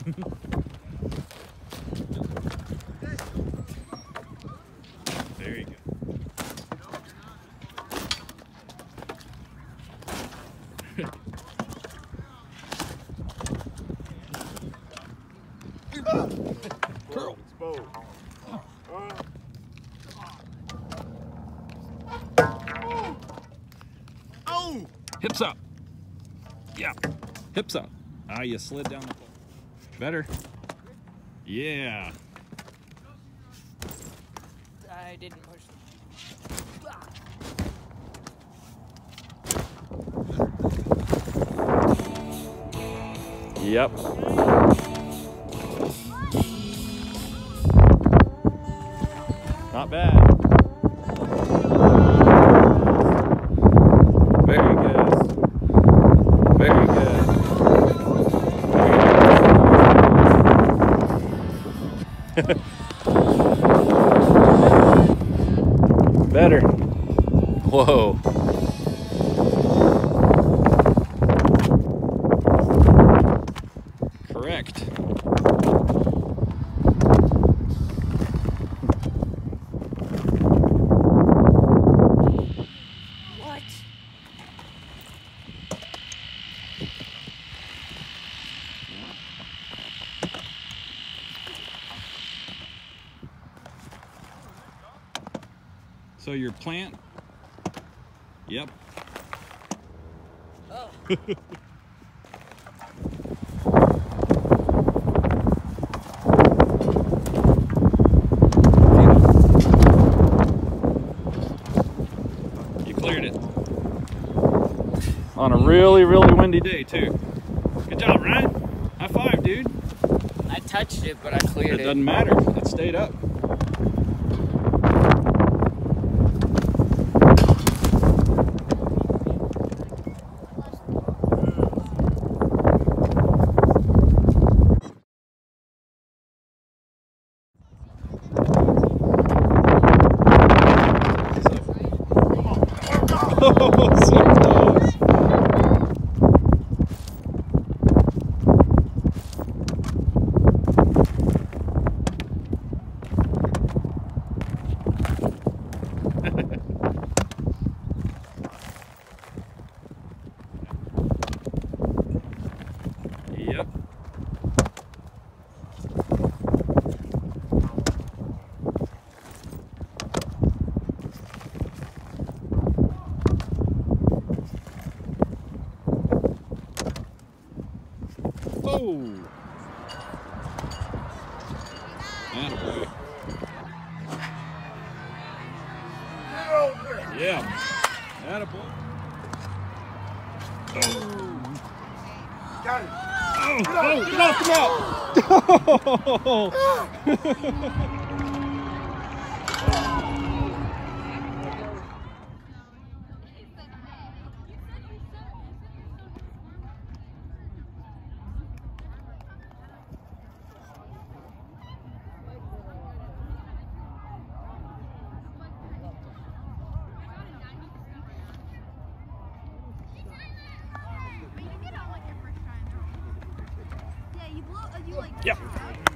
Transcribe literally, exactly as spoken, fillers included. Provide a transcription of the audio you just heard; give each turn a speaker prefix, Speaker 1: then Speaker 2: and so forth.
Speaker 1: There you go.
Speaker 2: Curl.
Speaker 1: Oh! Hips up. Yeah. Hips up. Ah, you slid down the pole. Better. Yeah.
Speaker 3: I didn't push.
Speaker 1: Yep. Not bad. Very good. Very good. Better. Whoa. Correct.
Speaker 3: What?
Speaker 1: So your plant? Yep.
Speaker 3: Oh.
Speaker 1: You cleared it. On a really, really windy day too. Good job, Ryan. High five, dude.
Speaker 3: I touched it, but I cleared
Speaker 1: It
Speaker 3: it.
Speaker 1: doesn't matter. It stayed up. Oh, so close. Yep. Oh! Attaboy. Yeah. Attaboy. Oh!
Speaker 2: Got it.
Speaker 1: Oh! Oh! Get off the mount!
Speaker 4: Yeah, you blow, you like.
Speaker 1: Yep.